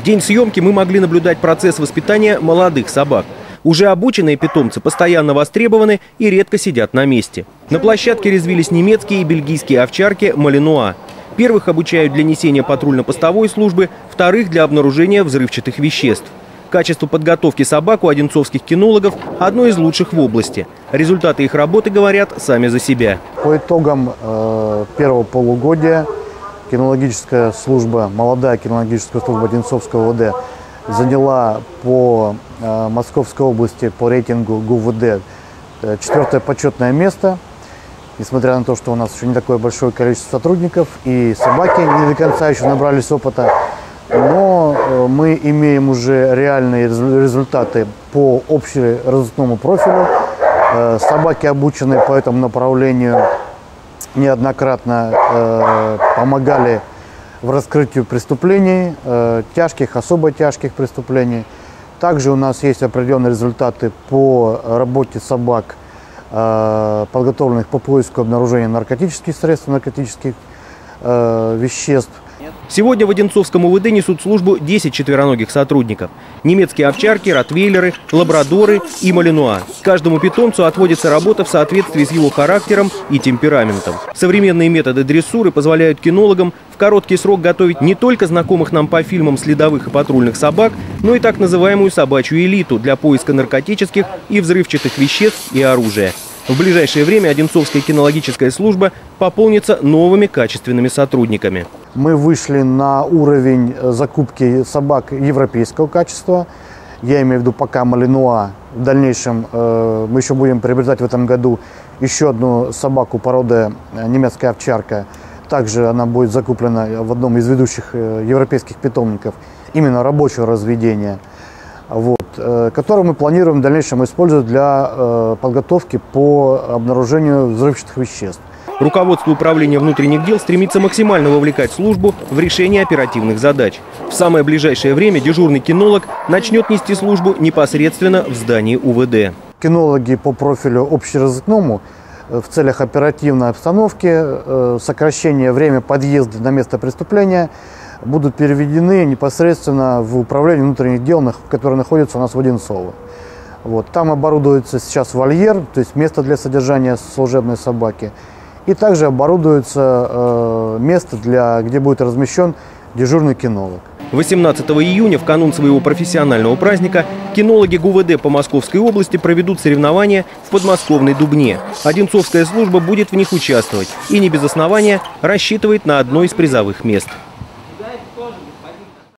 В день съемки мы могли наблюдать процесс воспитания молодых собак. Уже обученные питомцы постоянно востребованы и редко сидят на месте. На площадке резвились немецкие и бельгийские овчарки малинуа. Первых обучают для несения патрульно-постовой службы, вторых – для обнаружения взрывчатых веществ. Качество подготовки собак у одинцовских кинологов одно из лучших в области. Результаты их работы говорят сами за себя. По итогам первого полугодия кинологическая служба, молодая кинологическая служба Одинцовского ОВД заняла по Московской области по рейтингу ГУВД 4-е почетное место. Несмотря на то, что у нас еще не такое большое количество сотрудников и собаки не до конца еще набрались опыта, но мы имеем уже реальные результаты по общеразыскному профилю. Собаки, обученные по этому направлению, неоднократно помогали в раскрытии преступлений, тяжких, особо тяжких преступлений. Также у нас есть определенные результаты по работе собак, подготовленных по поиску и обнаружению наркотических средств, наркотических веществ. Сегодня в Одинцовском УВД несут службу 10 четвероногих сотрудников. Немецкие овчарки, ротвейлеры, лабрадоры и малинуа. Каждому питомцу отводится работа в соответствии с его характером и темпераментом. Современные методы дрессуры позволяют кинологам в короткий срок готовить не только знакомых нам по фильмам следовых и патрульных собак, но и так называемую собачью элиту для поиска наркотических и взрывчатых веществ и оружия. В ближайшее время Одинцовская кинологическая служба пополнится новыми качественными сотрудниками. Мы вышли на уровень закупки собак европейского качества. Я имею в виду пока малинуа. В дальнейшем мы еще будем приобретать в этом году еще одну собаку породы немецкая овчарка. Также она будет закуплена в одном из ведущих европейских питомников именно рабочего разведения, которую мы планируем в дальнейшем использовать для подготовки по обнаружению взрывчатых веществ. Руководство управления внутренних дел стремится максимально вовлекать службу в решение оперативных задач. В самое ближайшее время дежурный кинолог начнет нести службу непосредственно в здании УВД. Кинологи по профилю общеразыскному в целях оперативной обстановки, сокращения времени подъезда на место преступления будут переведены непосредственно в управление внутренних дел, которое находится у нас в Одинцово. Там оборудуется сейчас вольер, то есть место для содержания служебной собаки. И также оборудуется место, где будет размещен дежурный кинолог. 18 июня, в канун своего профессионального праздника, кинологи ГУВД по Московской области проведут соревнования в подмосковной Дубне. Одинцовская служба будет в них участвовать и не без основания рассчитывает на одно из призовых мест.